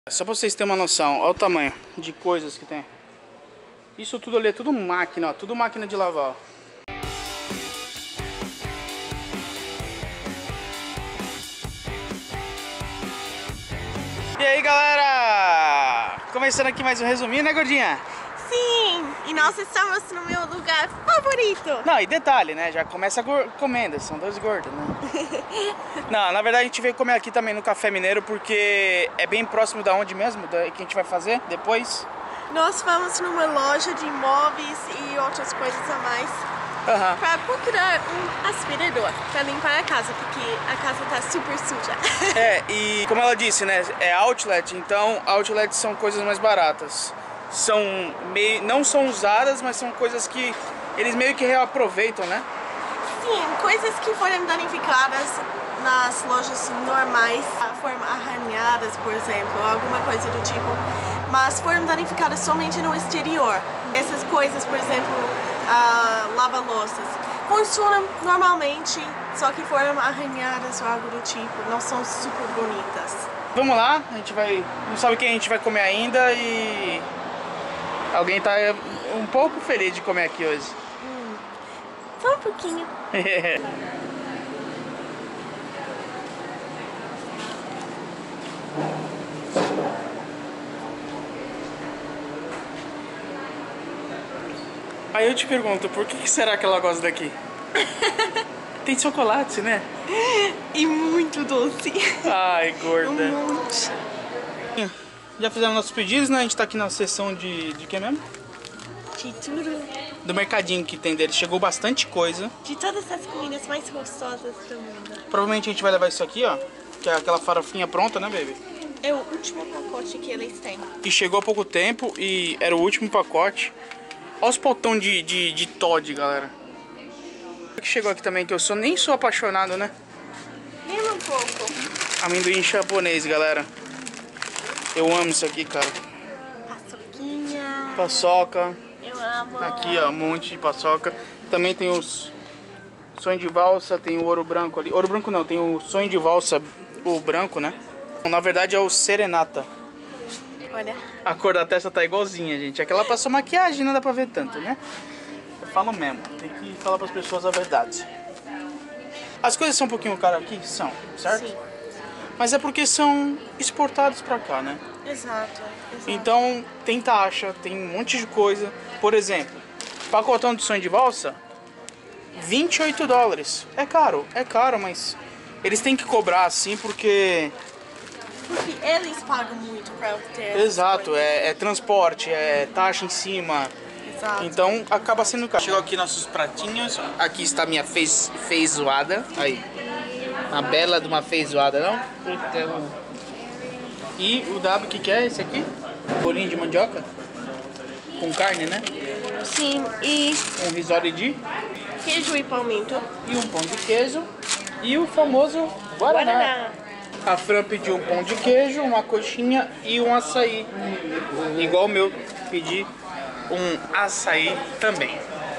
Só pra vocês terem uma noção, olha o tamanho de coisas que tem. Isso tudo ali é tudo máquina, ó, tudo máquina de lavar, ó. E aí, galera? Começando aqui mais um resuminho, né, gordinha? Sim, e nós estamos no meu lugar favorito. Não, e detalhe, né? Já começa comendo, são dois gordos, né? Não, na verdade a gente veio comer aqui também no Café Mineiro porque é bem próximo da onde mesmo, que a gente vai fazer depois. Nós vamos numa loja de móveis e outras coisas a mais para procurar um aspirador para limpar a casa, porque a casa tá super suja. É, e como ela disse, né? É outlet, então outlets são coisas mais baratas. Não são usadas, mas são coisas que eles meio que reaproveitam, né? Sim, coisas que foram danificadas nas lojas normais, foram arranhadas, por exemplo, alguma coisa do tipo, mas foram danificadas somente no exterior. Essas coisas, por exemplo, lava-louças, funcionam normalmente, só que foram arranhadas ou algo do tipo, não são super bonitas. Vamos lá, a gente vai, não sabe o que a gente vai comer ainda e alguém tá um pouco feliz de comer aqui hoje. Só um pouquinho. Aí eu te pergunto, por que será que ela gosta daqui? Tem chocolate, né? E muito doce. Ai, gorda. Um monte. Já fizemos nossos pedidos, né? A gente tá aqui na seção de que mesmo? De tudo. Do mercadinho que tem dele. Chegou bastante coisa. De todas as comidas mais gostosas do mundo. Provavelmente a gente vai levar isso aqui, ó. Que é aquela farofinha pronta, né, baby? É o último pacote que eles têm. E chegou há pouco tempo e era o último pacote. Olha os potão de Toddy, galera. O que chegou aqui também, que eu nem sou apaixonado, né? Nem um pouco. Amendoim japonês, galera. Eu amo isso aqui, cara. Paçoquinha. Paçoca. Eu amo. Aqui, ó, um monte de paçoca. Também tem os sonho de valsa, tem o ouro branco ali. Ouro branco não, tem o sonho de valsa, o branco, né? Na verdade é o serenata. Olha. A cor da testa tá igualzinha, gente. Aquela passou maquiagem, não dá pra ver tanto, né? Eu falo mesmo, tem que falar pras pessoas a verdade. As coisas são um pouquinho caras aqui, são, certo? Sim. Mas é porque são exportados pra cá, né? Exato. Então tem taxa, tem um monte de coisa. Por exemplo, pacotão de sonho de valsa, $28. É caro, mas eles têm que cobrar assim porque eles pagam muito pra ter. exato, é transporte, é taxa em cima. Exato. Então acaba sendo caro. Chegou aqui nossos pratinhos. Aqui está minha feijoada. Aí. Uma bela de uma feijoada, não? E o W, que é esse aqui? Bolinho de mandioca? Com carne, né? Sim, e Um risole de queijo e palmito. e um pão de queijo. E o famoso guaraná. Guaraná. A Fran pediu um pão de queijo, uma coxinha e um açaí. Igual o meu, pedi um açaí também.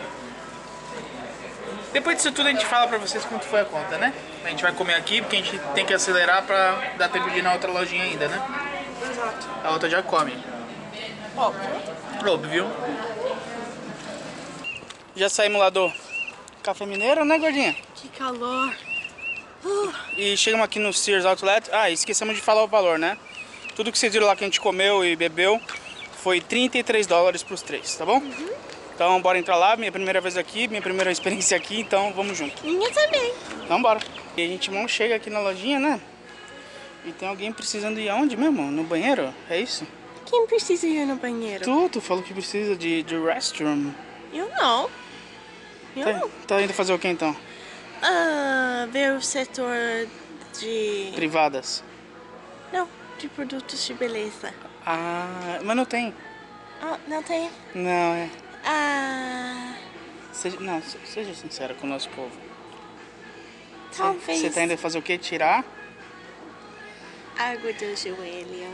Depois disso tudo a gente fala pra vocês quanto foi a conta, né? A gente vai comer aqui porque a gente tem que acelerar pra dar tempo de ir na outra lojinha ainda, né? Exato. A outra já come. Óbvio. Já saímos lá do Café Mineiro, né, gordinha? Que calor. E chegamos aqui no Sears Outlet. Ah, esquecemos de falar o valor, né? Tudo que vocês viram lá que a gente comeu e bebeu foi $33 pros três, tá bom? Então bora entrar lá, minha primeira vez aqui, minha primeira experiência aqui, então vamos junto. Minha também. Então bora. E a gente mal chega aqui na lojinha, né? E tem alguém precisando ir aonde mesmo? No banheiro? É isso? Quem precisa ir no banheiro? Tu falou que precisa de restroom. Eu não. Tá indo fazer o que então? Ver o setor de... Privadas. Não, de produtos de beleza. Ah, mas não tem. Não tem? Não, é. Seja Sincera com o nosso povo. Talvez. Você tá indo fazer o quê? Tirar? Água do joelho.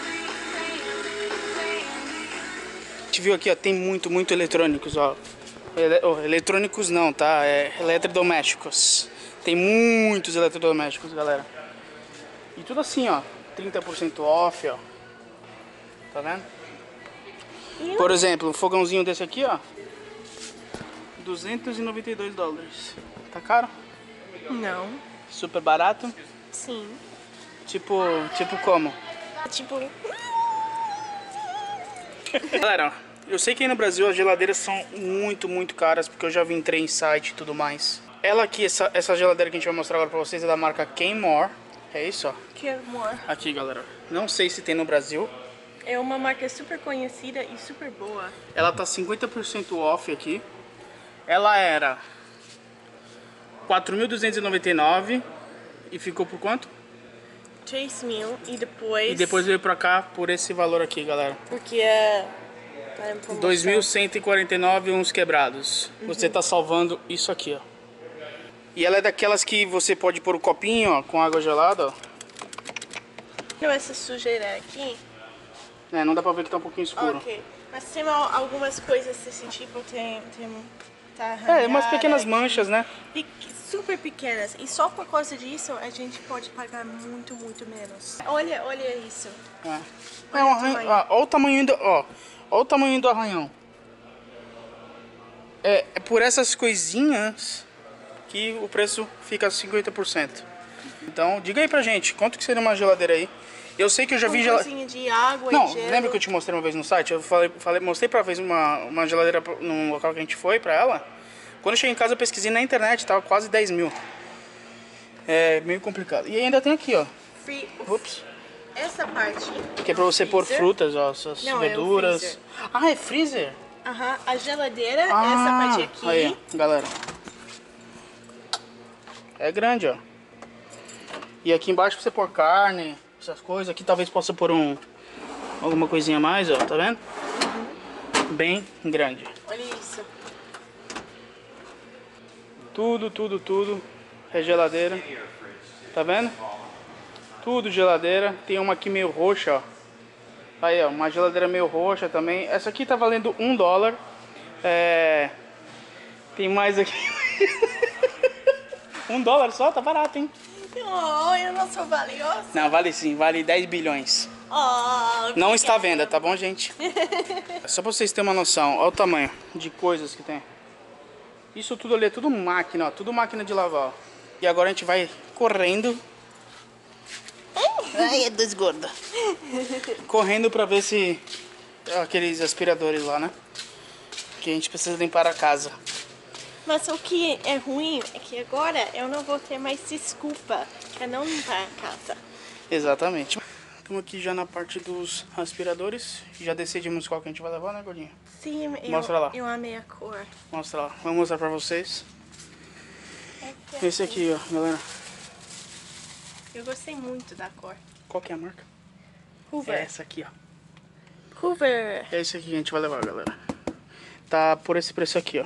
A gente viu aqui, ó, tem muito eletrônicos, ó. Eletrônicos não, tá? É eletrodomésticos. Tem muitos eletrodomésticos, galera. E tudo assim, ó. 30% off, ó. Tá vendo? Por exemplo, um fogãozinho desse aqui, ó. $292. Tá caro? Não. Super barato? Sim. Tipo como? Tipo... Galera, eu sei que aí no Brasil as geladeiras são muito caras, porque eu já vi entrei em site e tudo mais. Ela aqui, essa geladeira que a gente vai mostrar agora pra vocês é da marca Kenmore. É isso, ó. Kenmore. Aqui, galera. Não sei se tem no Brasil. É uma marca super conhecida e super boa. Ela tá 50% off aqui. Ela era 4.299 e ficou por quanto? 3.000 e depois... E depois veio pra cá por esse valor aqui, galera. Porque é... 2.149 uns quebrados. Você tá salvando isso aqui, ó. E ela é daquelas que você pode pôr o copinho, ó, com água gelada, ó. Essa sujeira aqui... É, não dá pra ver que tá um pouquinho escuro. Ok. Mas tem algumas coisas desse tipo, tá arranhada, umas pequenas manchas, né? Super pequenas. E só por causa disso, a gente pode pagar muito menos. Olha isso. É um arranhão. Olha o tamanho do... Ó o tamanho do arranhão. É por essas coisinhas que o preço fica 50%. Então, diga aí pra gente, quanto que seria uma geladeira aí? Eu sei que eu já vi geladeira de água Não, e gelo. lembra que eu te mostrei uma vez no site? Eu mostrei pra vez uma geladeira num local que a gente foi pra ela. Quando eu cheguei em casa eu pesquisei na internet, tava quase 10 mil. É meio complicado. E ainda tem aqui, ó. Ups. Essa parte. Que é pra você pôr frutas, ó, suas verduras. É freezer? Aham, a geladeira, essa parte aqui. Aí, galera. É grande, ó. E aqui embaixo pra você pôr carne, essas coisas. Aqui talvez possa pôr alguma coisinha a mais, ó, tá vendo? Bem grande. Olha isso. Tudo é geladeira. Tá vendo? Tudo geladeira. Tem uma aqui meio roxa, ó. Aí, ó, uma geladeira meio roxa também. Essa aqui tá valendo $1. Tem mais aqui. $1 só? Tá barato, hein? Oh, eu não sou valiosa. Não, vale sim. Vale 10 bilhões. Não está à venda, tá bom, gente? Só pra vocês terem uma noção. Olha o tamanho de coisas que tem. Isso tudo ali é tudo máquina, ó. Tudo máquina de lavar, ó. E agora a gente vai correndo. Ai, é dois gorda. Correndo pra ver se... Aqueles aspiradores lá, né? Que a gente precisa limpar a casa. Mas o que é ruim é que agora eu não vou ter mais desculpa pra não limpar a casa. Exatamente. Estamos aqui já na parte dos aspiradores. Já decidimos qual que a gente vai levar, né, gordinha? Sim, mostra lá. Eu amei a cor. Mostra lá. Vou mostrar pra vocês. Esse aqui, ó, galera. Eu gostei muito da cor. Qual que é a marca? Hoover. É essa aqui, ó. Hoover. É esse aqui que a gente vai levar, galera. Tá por esse preço aqui, ó.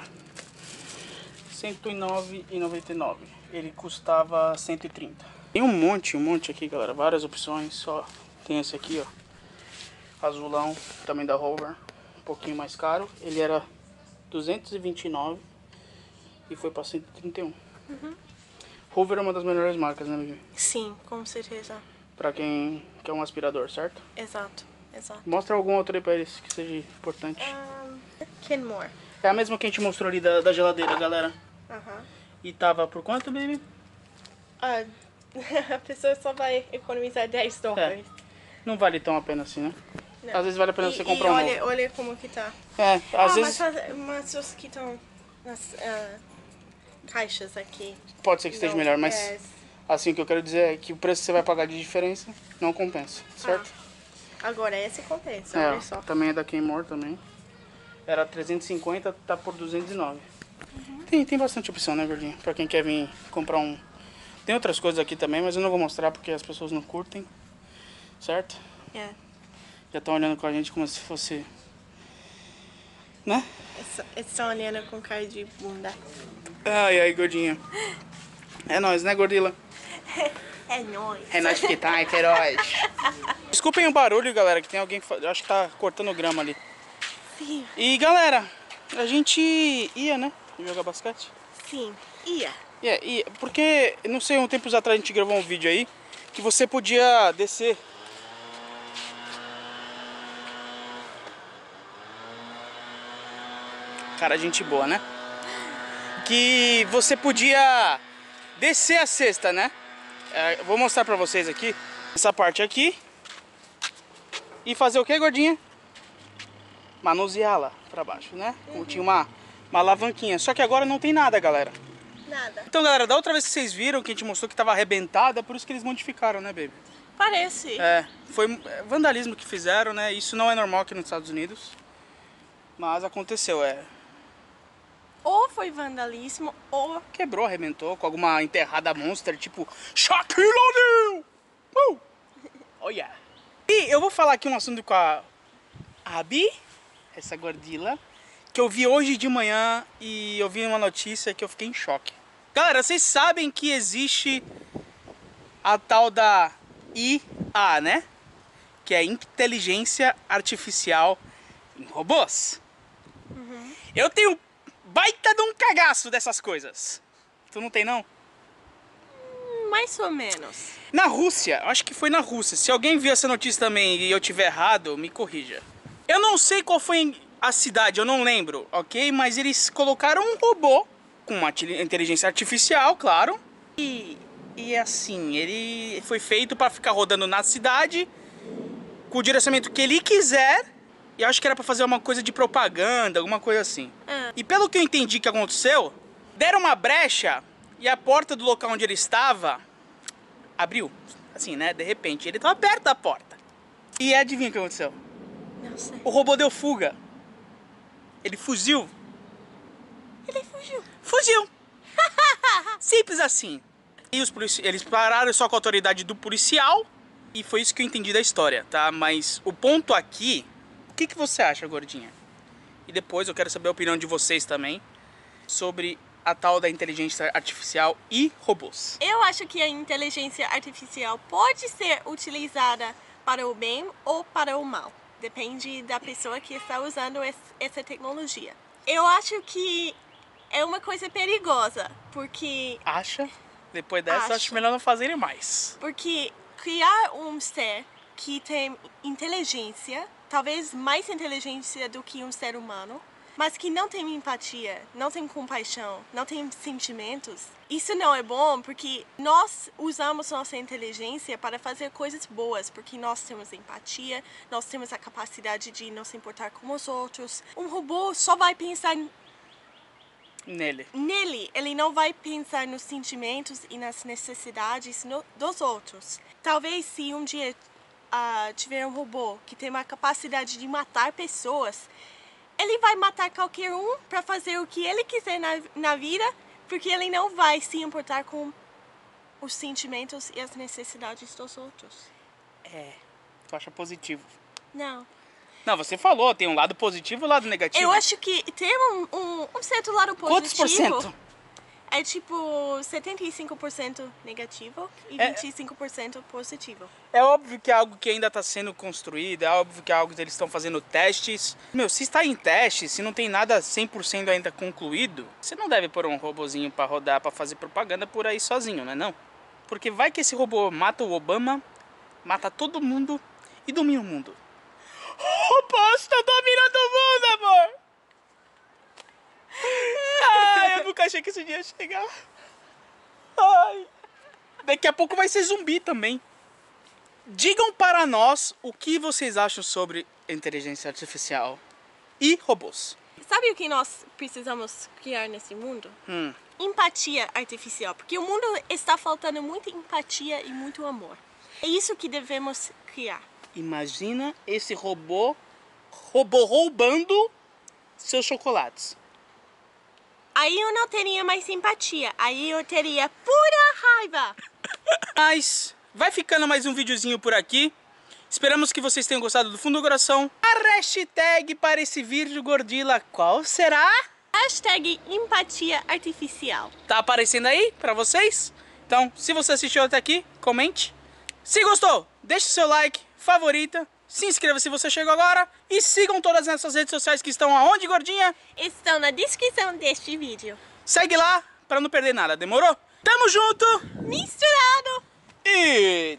R$109,99. Ele custava 130. Tem um monte aqui, galera. Várias opções. Só tem esse aqui, ó. Azulão, também da Hoover. Um pouquinho mais caro. Ele era 229 e foi pra 131. Hoover é uma das melhores marcas, né, Vivi? Sim, com certeza. Pra quem quer um aspirador, certo? Exato. Mostra algum outro aí pra eles que seja importante. Kenmore. É a mesma que a gente mostrou ali da geladeira, galera. E tava por quanto, baby? A pessoa só vai economizar $10. Não vale tão a pena assim, né? Não. Às vezes vale a pena você comprar um novo. Olha como que tá. Às vezes... Mas os que estão nas caixas aqui. Pode ser que esteja melhor, mas... Assim, o que eu quero dizer é que o preço que você vai pagar de diferença não compensa, certo? Agora esse compensa, olha só. Também é da Kenmore também. Era 350, tá por 209. Tem bastante opção, né, gordinha? Pra quem quer vir comprar um... Tem outras coisas aqui também, mas eu não vou mostrar porque as pessoas não curtem. Certo? Já estão olhando com a gente como se fosse... Né? Estão olhando com cara de bunda. Ai, gordinha. É nóis, né, gordila? É nóis. É nóis que tá, é Queiroz. Desculpem o barulho, galera, que tem alguém... Acho que tá cortando grama ali. Sim. E, galera, A gente ia, né? Jogar basquete. Sim, ia. Porque, não sei, um tempos atrás a gente gravou um vídeo aí que você podia descer. Cara, gente boa, né? Que você podia descer a cesta, né? Vou mostrar pra vocês aqui. Essa parte aqui. E fazer o que, gordinha? Manuseá-la pra baixo, né? Tinha uma alavanquinha. Só que agora não tem nada, galera. Nada. Então, galera, da outra vez que vocês viram que a gente mostrou que tava arrebentada, é por isso que eles modificaram, né, baby? Parece. Foi vandalismo que fizeram, né? Isso não é normal aqui nos Estados Unidos. Mas aconteceu, Ou foi vandalismo, ou... Quebrou, arrebentou com alguma enterrada monster, tipo Shaquille O'Neal! Oh yeah! E eu vou falar aqui um assunto com a Abi, essa gordila, que eu vi hoje de manhã e eu vi uma notícia que eu fiquei em choque. Galera, vocês sabem que existe a tal da IA, né? Que é Inteligência Artificial em Robôs. Eu tenho baita de um cagaço dessas coisas. Tu não tem, não? Mais ou menos. Na Rússia, acho que foi na Rússia. Se alguém viu essa notícia também e eu tiver errado, me corrija. Eu não sei qual foi a cidade, eu não lembro, ok? Mas eles colocaram um robô com uma inteligência artificial, claro. E assim, ele foi feito para ficar rodando na cidade com o direcionamento que ele quiser. E eu acho que era para fazer uma coisa de propaganda, alguma coisa assim. E pelo que eu entendi que aconteceu, deram uma brecha e a porta do local onde ele estava abriu. Assim, né? De repente, ele estava perto da porta. E adivinha o que aconteceu? Não sei. O robô deu fuga. Ele fugiu. Ele fugiu. Fugiu. Simples assim. E eles pararam só com a autoridade do policial. E foi isso que eu entendi da história, tá? Mas o ponto aqui... O que você acha, gordinha? E depois eu quero saber a opinião de vocês também sobre a tal da inteligência artificial e robôs. Eu acho que a inteligência artificial pode ser utilizada para o bem ou para o mal. Depende da pessoa que está usando essa tecnologia. Eu acho que é uma coisa perigosa, porque... Acha? Depois dessa, acho melhor não fazerem mais. Porque criar um ser que tem inteligência, talvez mais inteligência do que um ser humano, mas que não tem empatia, não tem compaixão, não tem sentimentos, isso não é bom, porque nós usamos nossa inteligência para fazer coisas boas, porque nós temos empatia, nós temos a capacidade de não se importar com os outros. Um robô só vai pensar nele, ele não vai pensar nos sentimentos e nas necessidades dos outros. Talvez se um dia tiver um robô que tem uma capacidade de matar pessoas, ele vai matar qualquer um para fazer o que ele quiser na vida, porque ele não vai se importar com os sentimentos e as necessidades dos outros. Tu acha positivo? Não. Não, você falou, tem um lado positivo e um lado negativo. Eu acho que tem um certo lado positivo. Quantos por cento? É tipo 75% negativo e 25% positivo. É óbvio que é algo que ainda está sendo construído, é óbvio que é algo que eles estão fazendo testes. Se está em teste, se não tem nada 100% ainda concluído, você não deve pôr um robozinho para rodar, para fazer propaganda por aí sozinho, não é não? Porque vai que esse robô mata o Obama, mata todo mundo e domina o mundo. Robô está dominando o mundo, amor! Ai, eu nunca achei que esse dia ia chegar. Ai. Daqui a pouco vai ser zumbi também. Digam para nós o que vocês acham sobre inteligência artificial e robôs. Sabe o que nós precisamos criar nesse mundo? Empatia artificial, porque o mundo está faltando muita empatia e muito amor. É isso que devemos criar. Imagina esse robô roubando seus chocolates. Aí eu não teria mais simpatia, aí eu teria pura raiva. Mas vai ficando mais um videozinho por aqui. Esperamos que vocês tenham gostado do fundo do coração. A hashtag para esse vídeo, gordila, qual será? Hashtag empatia artificial. Tá aparecendo aí pra vocês? Então, se você assistiu até aqui, comente. Se gostou, deixe seu like, favorita, se inscreva se você chegou agora e sigam todas essas redes sociais que estão aonde, gordinha? Estão na descrição deste vídeo. Segue lá pra não perder nada, demorou? Tamo junto! Misturado! E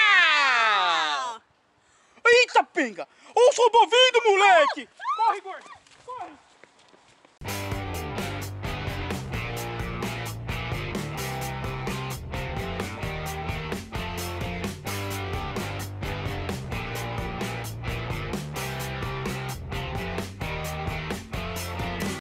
tchau! Eita, pinga! Olha os robôs vindo, moleque! Corre, gordo!